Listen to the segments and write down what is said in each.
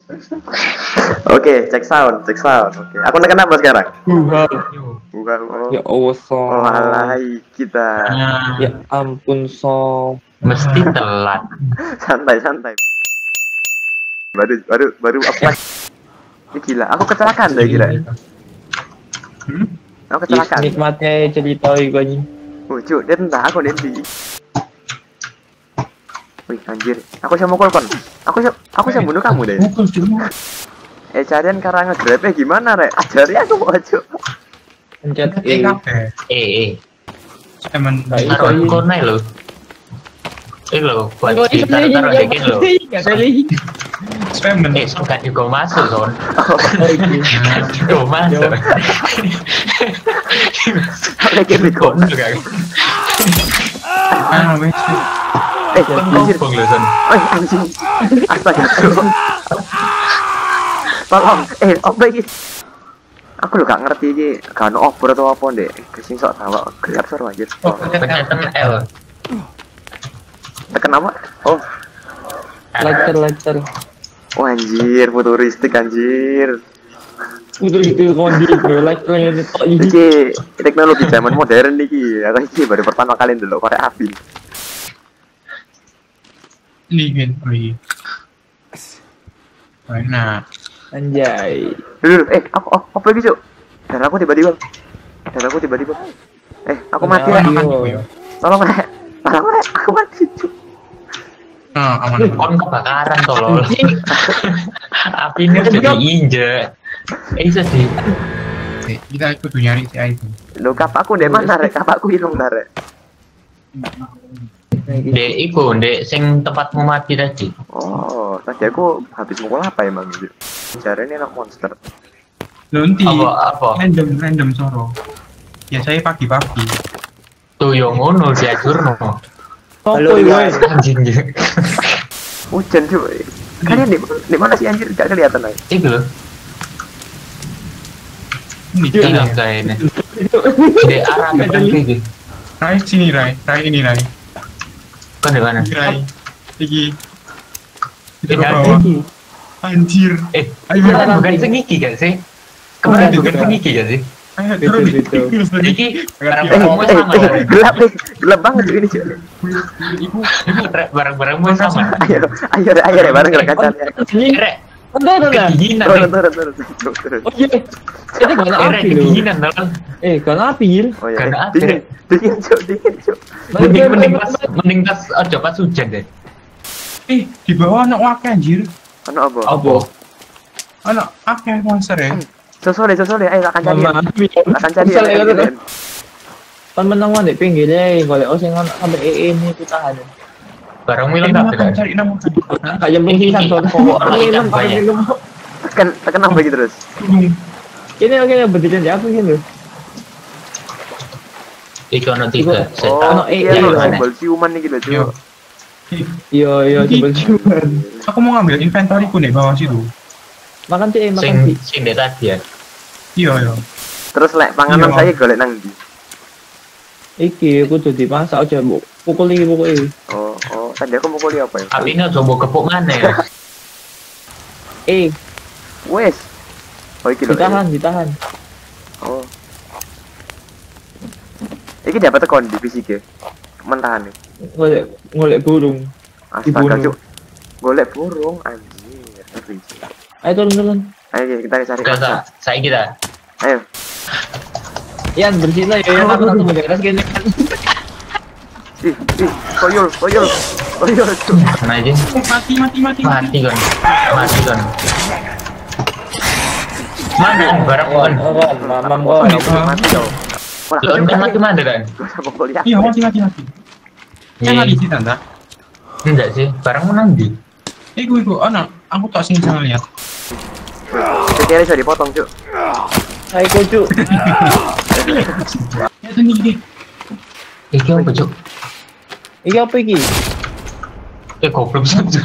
Oke, cek sound. Oke, aku tekan apa sekarang? Buka. Ya Allah, Oh, alay kita. ya ampun, Mesti telat. Santai. Baru apa? Ini gila, aku kecelakaan deh gila. Aku kecelakaan. Nikmatnya cerita itu anjing. Cuk, dia entah aku nanti. Wih, anjir. Aku mau mukul kon. Aku bunuh kamu deh. Mukul cuma. Carian karang nge-grab gimana, Rek? Ajari aku kok, Cuk. Pencet Emang taruh konai lo. Lo buat taruh dikit lo. Spam suka juga masuk son. Juga masuk. Lagi bego. Anjir. Anjing. Astaga. Tolong. Apa ini? Aku lo gak ngerti ini. Gak ada obor atau apa deh. Kesing sok tawa. Gelap seru anjir. Tekan L. Tekan apa? Oh. Lighter. Oh anjir, futuristik anjir. Futuristik kondi bro, lighternya itu. Iki teknologi zaman modern iki. Aku iki baru pertama kali dulu korek api. Ini kan, nah. Anjay. Aku apa lagi, Cuk? Darahku tiba-tiba. Aku mati, Rek. Tolong, Rek. Aku mati, Cuk. Aman. Kon kebakaran tolol. Apinya udah diinjek. Sedih. Kita ikut nyari si iPhone. Loh, kapakku di mana, Rek? Kapakku hilang, Rek. Dek, sing tempatmu mati tadi. Oh, tadi aku habis mukul apa emang gitu? Caranya ini anak monster. Lonti. Apa? Random soro. Ya saya pagi-pagi. Tuh yang ngono diajurno. Halo guys. Anjing. Hujan cuy. Kalian di mana sih anjir? Gak kelihatan aja. Itu loh. Ini hilang kayaknya. Di arah depan gini. Rai sini Rai ini Rai. Kan di mana? Rai. Iki. Itu bawah. Anjir. Ayo bukan segigi kan sih? Kemarin bukan segigi kan sih? Ayo turun itu. Iki gelap banget ini cuy. Ibu barang-barangmu sama. Ayo bareng kaca. Rek. Kedinginan. Turun. Oh iya. Ini gak api loh. Kedinginan tolong. Gak api Gil. Oh iya. Gak api. Dingin cuy. Mending pas aja pas hujan deh. Di bawah anak wakil anjir. Anak apa? Anak akeh monster ya. Sosole, ayo akan cari. Kan menang di pinggirnya, kalau sing ono sampai ini kita tahan. Barang milang tak cari nama. Kayak penghilang soal minum. Tekan apa gitu terus? Ini oke berdiri di aku gitu. Iku ono 3 setan. Iya, simbol ciuman nih gitu, cuy. Iya, simbol ciuman. Aku mau ngambil inventoryku nih bawah situ. Makan sih. Sing tadi ya. Iya. Terus lek panganan saya golek nang ndi? Iki aku tuh dimasak aja, Bu. Pukul iki pokoke. Oh, tadi aku mukul apa ya? Tapi ini coba kepuk mana ya? Wes. Oh, iki lho. Ditahan. Oh. Iki dapat tekon di fisik ya. Mentahan nih. Golek burung. Astaga, Cuk. Golek burung anjir. Ayo turun. Ayo kita cari. Saya kita. Ayo. Ian bersihin lah ya, aku langsung beres gini. Koyol. Nah aja. Mati kan. Mana barang kon? Mamam kon. Mati dong. Lo mati mana kan? Iya, mati. Jangan di tanda. Enggak sih, barang menang di. Iku anak, aku tak sing salah lihat. Kira bisa dipotong, Cuk. Hai Cuk. Ya ini. Iki apa, Cuk? Iki apa iki? Goblok saja.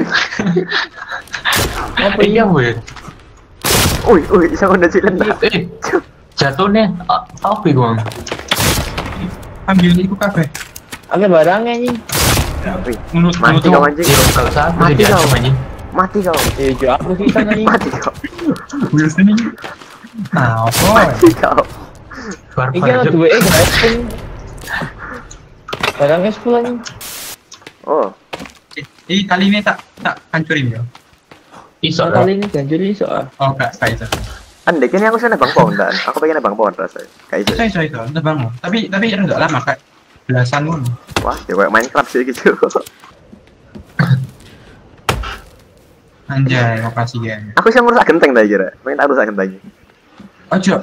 Apa iki apa ya? Uy, sama udah cilen. Jatuhnya apa iku? Ambil iku kabeh. Ambil barangnya nih. Mati kau anjing. Kalau satu dia anjing. Mati kau. Jo aku sih sana nih. Mati kau. Biasa nih. Nah, apa? Mati kau. Iki ana duwe guys. Barang es pulang. Oh. Kali ini tak hancurin ya. Iso kali ini ganjur iso ah. Oh, gak bisa. Andai kini aku sana bang pohon dan aku pengen bang pohon rasanya. Kayak gitu. Bisa, udah bangun. Tapi enggak lama kayak belasan pun. Wah, ya kayak Minecraft sih gitu. Anjay, makasih ya. Aku sih ngurus genteng dah kira. Pengen tak rusak gentengnya. Ojo.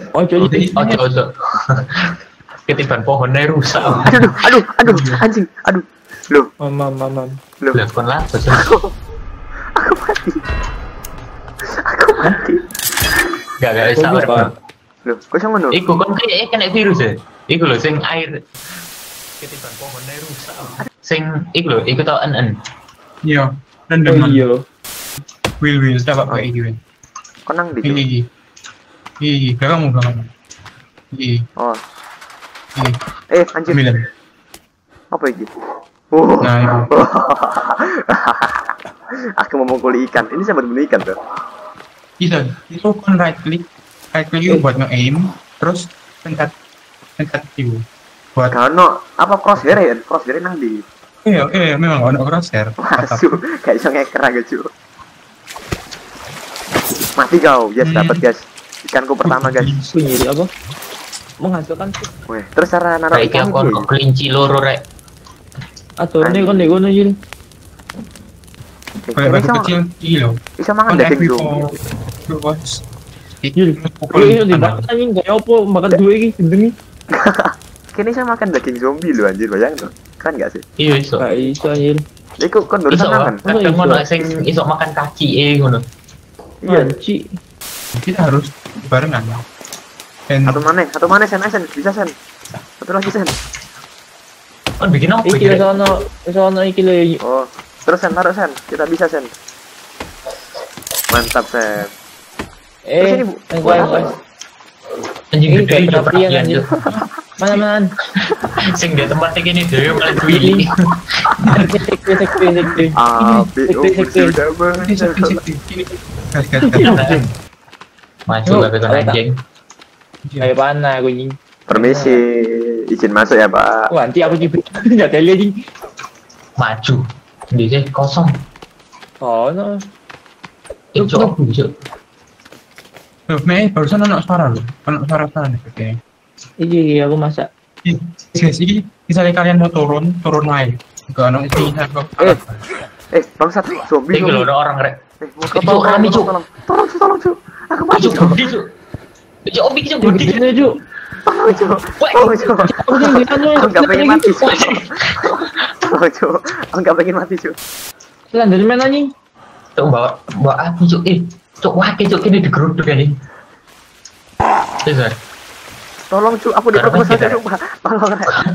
Ketiban pohonnya rusak. Aduh, anjing, aduh. Loh, Mam. loh. Telepon lah, Aku mati. Gak bisa apa. Loh, kok sama no? Iku kan kayak kena virus ya. Iku lho sing air ketiban pohonnya rusak. Sing iku lho, iku tau en. Iya, rendeman. Will dapat kayak gini. Kok nang di? Iya, belakangmu. Iya. Oh. Iya. Anjir. 9. Apa ini? Oh. Nah, itu. Aku memukul ikan. Ini saya bunuh ikan tuh. Itu kan right click itu buat nge-aim, terus pencet Q buat Kano apa crosshair ya? Crosshair nang di. Iya, memang ono crosshair. Wasu, kayak iso ngeker aja cu. Mati kau, yes dapat guys. Ikanku pertama guys. Bunyi apa? Menghasilkan Weh, terus cara naruh ikan kon kelinci loro rek. Aturne kon nego nang Kayak batu kecil kilo. Bisa mangan daging zombie. Iki dibakar anjing kayak opo makan duwe iki gendeng iki. Kini saya makan daging zombie lu anjir, bayangin tuh. Keren gak sih? Iya iso. Gak iso anjir. Iku kan baru makan. Kadang ngono sing iso makan kaki ngono. Iya, Ci. Kita harus barengan. Satu mana sen, bisa sen. Satu lagi sen. Oh, bikin apa? Iki sono iki lho. Oh, terus sen taruh sen. Kita bisa sen. Mantap sen. Terus ini buat apa? Anjing gede juga perhatian. Mana? Sing dia tempatnya gini dhewe malah duwili. Maju lah beton anjing. Kayak mana aku ini? Permisi, izin masuk ya Pak. Wah, nanti aku nyebut nggak ada lagi. Maju, di sini kosong. Oh no. Ijo. Mei barusan anak suara nih oke. Iya, aku masak. Guys, ini misalnya kalian mau turun lain. Ke anak ini bangsat zombie. Ini kalau ada orang rek. Tolong cu. Aku mati cu. Zombie cu. Tolong cu. Aku nggak pengen mati cu. Tolong cu. Aku nggak pengen mati cu. Lan dari mana nih? Tuh bawa api cu. Cuk wake cuk ini digeruduk ini. Bisa. Tolong cu, aku diperkosa sumpah. Tolong.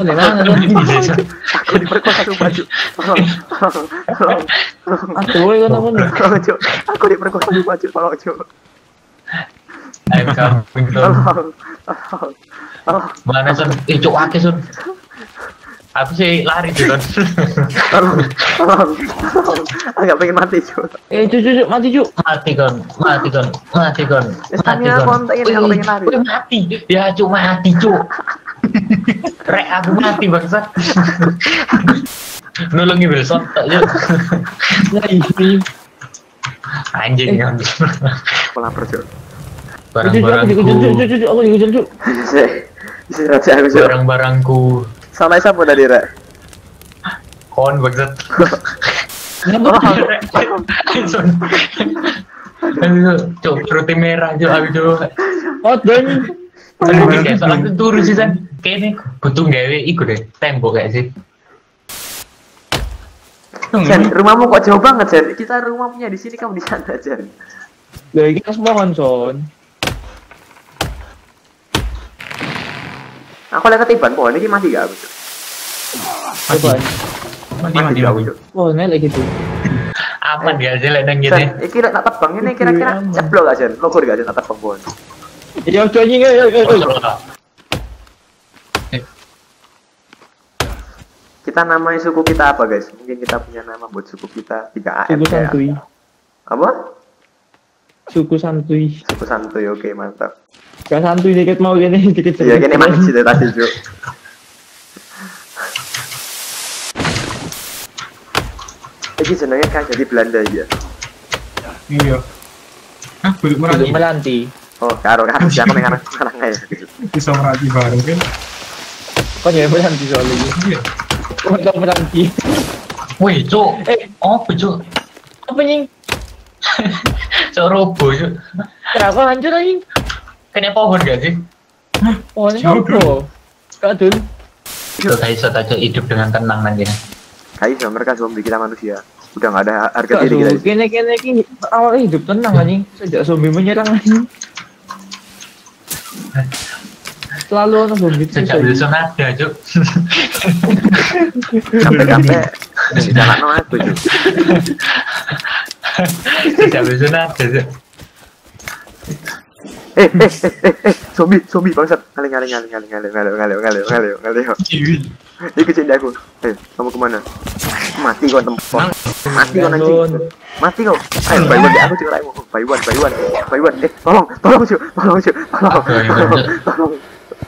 Aku diperkosa sumpah cu. Tolong. Aduh, kan aku. Tolong cu. Aku diperkosa sumpah cu. Tolong cu. Ayo kambing tuh. Tolong. Mana Sun? Cuk wake Sun. Aku sih lari tuh Sun. Tolong. Aku nggak pengen mati cu. Cu, mati cu. Mati kon. Stamina konten aku pengen lari. Mati. Ya cu mati cu. Rek aku mati bangsat. Nolongi besok tak cu. Anjing kan. Aku lapar cu. Barang-barangku. Sama siapa tadi Rek? Kon bangsat. Cuk, roti merah cuk aku cuk. Oh, dan soalnya turun sih kan. Kayaknya butuh gawe iku deh, tembok kayak sih. Jen, rumahmu kok jauh banget Jen? Kita rumah punya di sini, kamu di sana Jen. Lah iki kan semua kan Son. Aku lihat ketiban pohon ini mati gak aku? Mati gak aku? Oh, nek gitu. Aman dia aja lah nang gini. Iki nak tebang ini kira-kira ceblok gak Jen? Logo gak Jen tak tebang pohon? Iya, ojo anjing. Kita namai suku kita apa guys? Mungkin kita punya nama buat suku kita 3AM Suku santuy. Apa? Suku santuy. Suku santuy, oke mantap. Gak santuy dikit mau gini dikit. Iya gini manis itu tadi Cuk. Iki jenenge kan jadi Belanda ya. Iya. Ah, belum Belum meranti. melanti. Oh, karo siapa yang anak aja gitu. Bisa meranti baru kan? Kok ya melanti soalnya ini. Iya. Kok melanti. Wih, Cuk. Apa, Cuk? Apa nih? Cuk robo, Cuk. Kenapa hancur anjing? Kena pohon gak sih? Oh, ini apa? Kadun. Cuk, gak bisa aja hidup dengan tenang nanti. Kayak mereka zombie kita manusia. Udah nggak ada harga Gak diri kita. su, kene awal hidup tenang anjing. Sejak zombie menyerang anjing. Selalu ada zombie terus Sejak anjing. Wilson ada, Cuk. Sampai di jalan no aku Cuk. Sejak Wilson ada, Cuk. Zombie bangsat. Ngalih. Iki sini aku. Kamu kemana? Mati kau tempat. Mati kau anjing. Mati kau. Ayo Baywan aku Cuk, ayo. Baywan. Tolong Cuk. Tolong.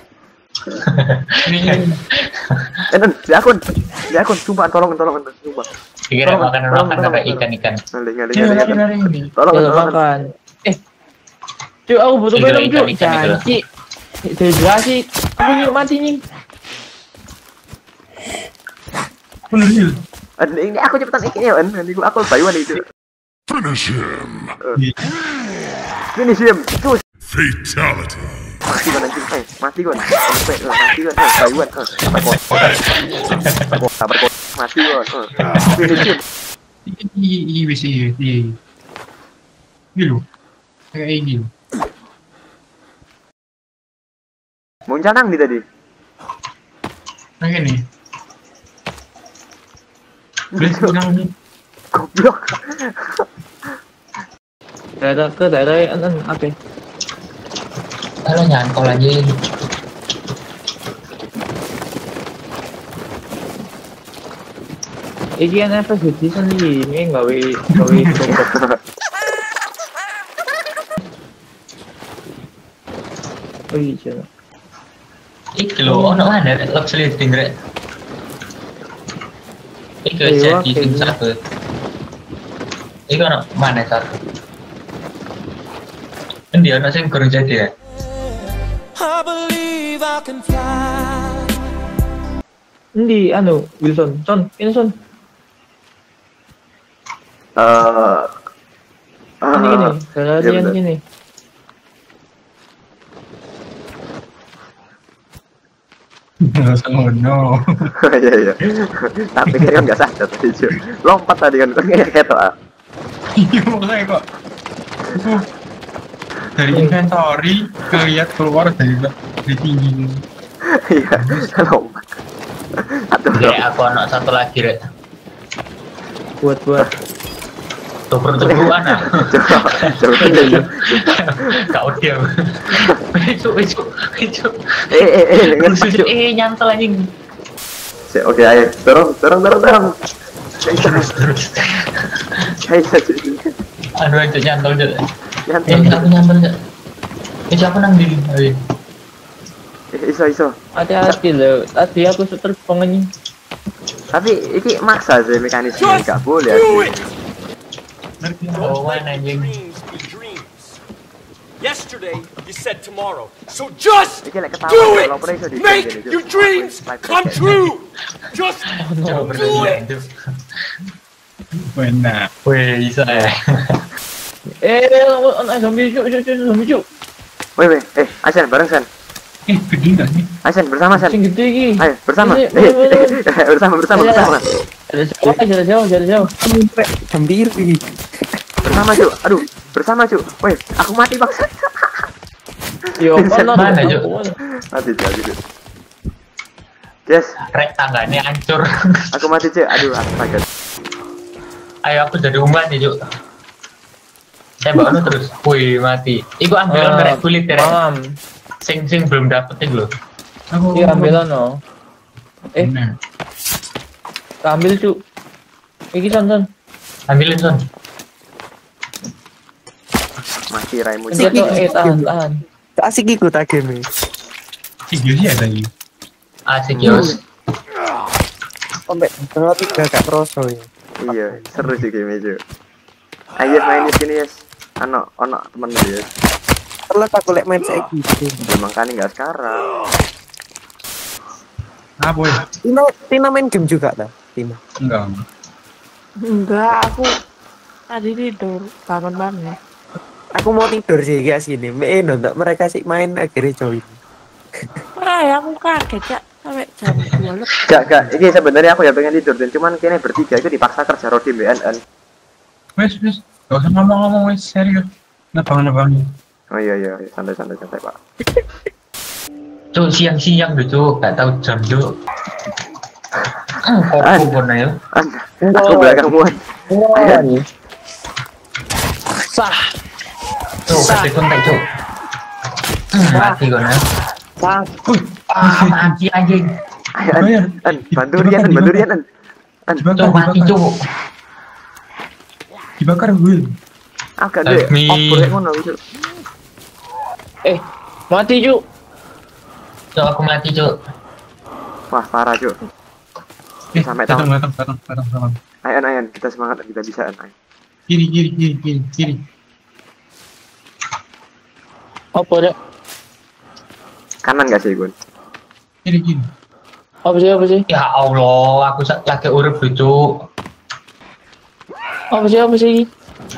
Enten, di akun, sumpah tolong, sumpah. Dikira makanan kayak ikan-ikan. Ngalih. Kalau Tolong. makan. Cuk, aku butuh Segera minum, Cuk. ikan-ikan itu. Janji. Dehidrasi. Aku nih mati nih. Bener ya. Ini aku cepetan ikinya, nanti aku Baywan itu. Finish him. Finish him. Cus. Fatality. Mati kan anjing. Mati kan. Baywan. Mati kan. Finish him. Iya wis iya. Gitu. Kayak ini. Muncul nang di tadi. Nah ini. Wis nang Goblok. Daerah apa? Kalau nyantol aja. Iki kan apa sih ini gawe robot. Oh iya. Iki lho, ono mana luxury tinggal. Iki Iya, jadi kayaknya. satu. Iki ono mana satu? Kan dia ono sing kurang jadi ya. I believe I can fly. Ndi Wilson, ini Son. Ini, kalian bener. gini. no. Iya. Tapi kan nggak sadar tadi Cuk. Lompat tadi kan kayak ketok. Iya makanya kok. Dari inventory kelihat keluar dari tinggi. Iya, lompat. Aduh. Kayak aku ono satu lagi rek. Buat Tuker-tukeran ah. Coba. Kau diam. Itu. Dengar Cuk. Nyantol anjing. Oke, ayo. Dorong. Terus. Ayo, Cuk. Aduh, itu nyantol aja. Nyantai. Aku nyantol aja. Siapa nang di? Iso. hati-hati loh. Tadi aku terbang anjing. Tapi ini maksa sih mekanisme nggak boleh. Oh, mana anjing? Dreams be dreams. Yesterday you said tomorrow. So just Iki lek ketawa do kalau it. pernah iso di Make your dreams come true. Just do it. Benar. Wih, bisa ya. Zombie cuk. Weh, Asen bareng Sen. Gede nggak sih? Asen bersama Sen. Sing gede iki. Ayo bersama. Bersama. Ada jauh. Hampir ini. Bersama Cuk. Aduh, bersama Cuk. Weh, aku mati bangsa. Yo, Mana, Cuk? Mati Cuk. Yes, Rek tangganya hancur. aku mati Cuk. Aduh, astaga. Ayo aku jadi umpan nih, Cuk. Saya bawa terus. Wih, mati. Iku ambil merek kulit ya. Mam. Sing belum dapet itu loh. Iya ambil no. Benar. Ambil cuk. Iki Son. Ambilin Son. Mati raimu. Dia tuh tahan. Asik ikut game. Video sih ada lagi. Asik Yos. Sampai tengah 3 gak kroso ya. Iya, seru sih game itu. Ayo main di sini yes. Ono temen ya. Terus aku lek main saiki gitu. Memang kan enggak sekarang. Ah boy. Tina main game juga dah. Tina. Enggak, aku tadi tidur bangun banget. Aku mau tidur sih guys sini. Untuk mereka sih main akhirnya join. Ya aku kaget ya sampai jam 2 lebih. Gak. Ini sebenarnya aku ya pengen tidur dan cuman kini bertiga itu dipaksa kerja Rodi BNN. Wes. Gak usah ngomong wes serius. Nebang. Oh iya, santai Pak. Cuk siang-siang gitu, gak tahu jam cuk. Kok pun ayo. Aku belakangmu. Sah. Cuk, kasih kontak cuk. Mati kau nak. Sah. Mati anjing. Ayo, bantu Rian. Cuk mati cuk. Dibakar gue. Agak deh. Opor ngono itu. Mati Cuk. Cuk aku mati cuk. Wah, parah, Cuk. Sampai datang. Ayo, kita semangat, kita bisa. Kiri. Apa dek? Kanan gak sih, Gun? Kiri. Apa sih? Ya Allah, aku lagi urip cuk. Apa sih?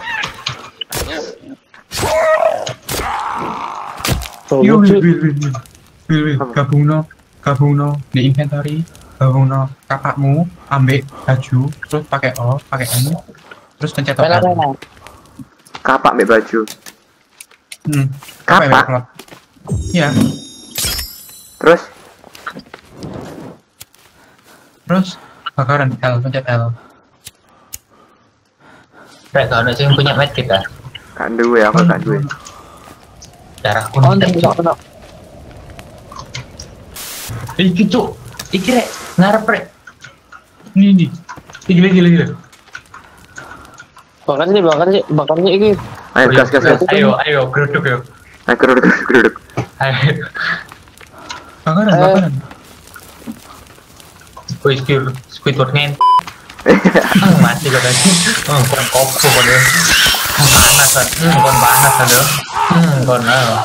Yo, Will. Gabungno di inventory, gabungno kapakmu, ambil baju, terus pakai O, pakai N, terus pencet total. Kapak ambil baju. Kapak? Iya. Terus bakaran L, pencet L. Rek kau ada yang punya medkit ah? Kan duwe, aku kan duwe. Darahku nanti cuk. Iki cuk, iki rek, ngarep rek. Ini. Gila. Bakar sih iki. Ayo, gas. Ayo, geruduk yuk. Ayo, geruduk. Ayo. Bakaran. Wih, Squidward ngen. Mati kau tadi. Kon kopo kau deh. Panas kan? Kon panas kan deh. Kon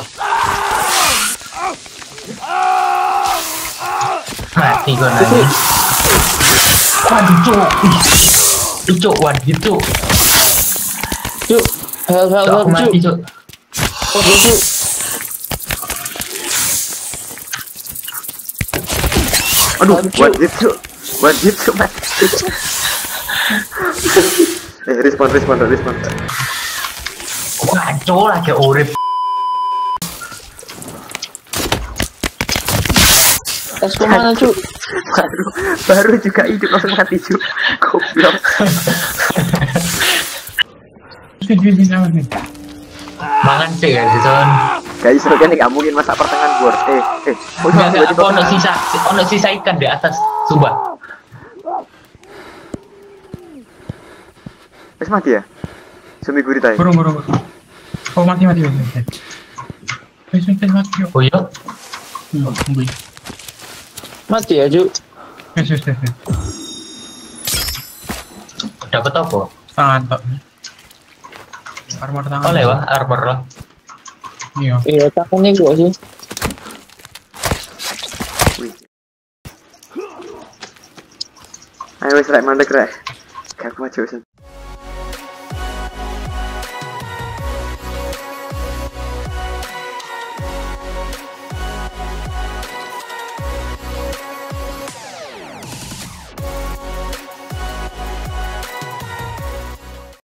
mati kau nanti. Waduh cuk. Cuk, Aku mati cuk. Cuk. Aduh, wajib cuk mati. Respon. Kacau lah kayak urip. Tas kemana Cuk? Baru juga hidup langsung mati Cuk. Goblok. Mangan sih ya Jason. Guys, kan nggak mungkin masak pertengahan bor. Enggak, ono sisa ikan di atas, sumpah. Wes mati ya? Sumi gurita ya? Burung. Oh mati. Wes mati yuk. Oh iya? Tungguin. Mati ya Cuk. Wes. Dapat apa? Tangan tok. Armor tangan. Oleh wah, armor lah. Iya, tangannya gua sih. Ayo wes rek mandek rek. Gak kuat Jason.